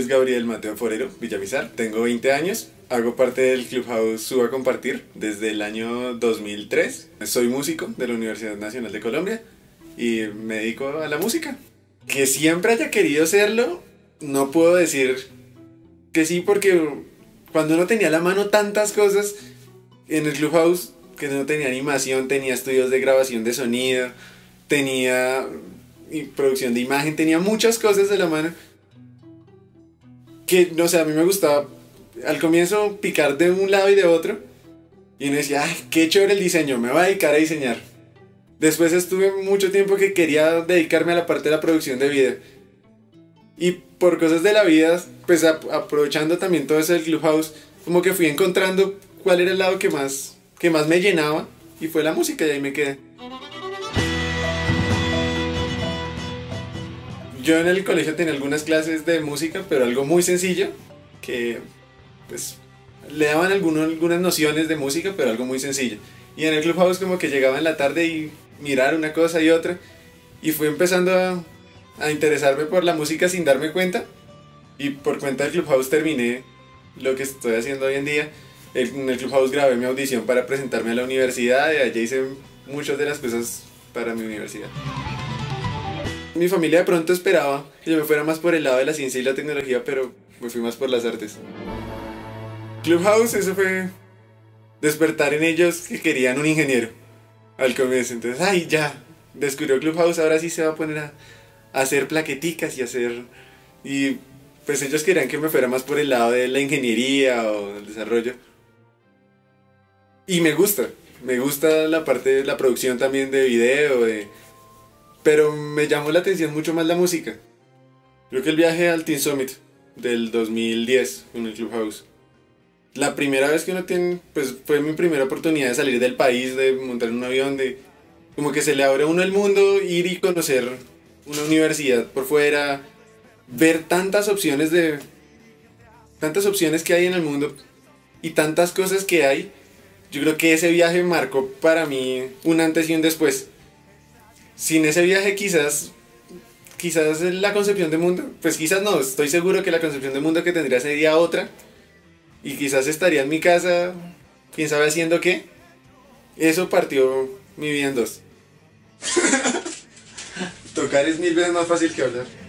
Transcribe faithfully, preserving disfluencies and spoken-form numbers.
es Gabriel Mateo Forero Villamizar, tengo veinte años, hago parte del Clubhouse Suba Compartir desde el año dos mil tres. Soy músico de la Universidad Nacional de Colombia y me dedico a la música. Que siempre haya querido serlo, no puedo decir que sí, porque cuando uno tenía a la mano tantas cosas en el Clubhouse, que no tenía animación, tenía estudios de grabación de sonido, tenía producción de imagen, tenía muchas cosas de la mano, que no sé, a mí me gustaba al comienzo picar de un lado y de otro, y uno decía, ay, qué chévere el diseño, me voy a dedicar a diseñar. Después estuve mucho tiempo que quería dedicarme a la parte de la producción de video, y por cosas de la vida, pues a, aprovechando también todo eso del Clubhouse, como que fui encontrando cuál era el lado que más, que más me llenaba, y fue la música, y ahí me quedé. Yo en el colegio tenía algunas clases de música, pero algo muy sencillo, que pues le daban alguno, algunas nociones de música, pero algo muy sencillo. Y en el Clubhouse como que llegaba en la tarde y mirar una cosa y otra, y fui empezando a, a interesarme por la música sin darme cuenta, y por cuenta del Clubhouse terminé lo que estoy haciendo hoy en día. En el Clubhouse grabé mi audición para presentarme a la universidad, y allá hice muchas de las cosas para mi universidad. Mi familia de pronto esperaba que yo me fuera más por el lado de la ciencia y la tecnología, pero me fui más por las artes. Clubhouse, eso fue despertar en ellos que querían un ingeniero al comienzo. Entonces, ay, ya, descubrió Clubhouse, ahora sí se va a poner a, a hacer plaqueticas y hacer... Y pues ellos querían que me fuera más por el lado de la ingeniería o del desarrollo. Y me gusta, me gusta la parte de la producción también de video, de... pero me llamó la atención mucho más la música. Creo que el viaje al Teen Summit del dos mil diez con el Clubhouse, la primera vez que uno tiene, pues fue mi primera oportunidad de salir del país, de montar en un avión, de como que se le abre a uno el mundo, ir y conocer una universidad por fuera, ver tantas opciones de tantas opciones que hay en el mundo y tantas cosas que hay. Yo creo que ese viaje marcó para mí un antes y un después. Sin ese viaje quizás, quizás la concepción de mundo, pues quizás no, estoy seguro que la concepción de mundo que tendría sería otra, y quizás estaría en mi casa, quién sabe haciendo qué. Eso partió mi vida en dos. Tocar es mil veces más fácil que hablar.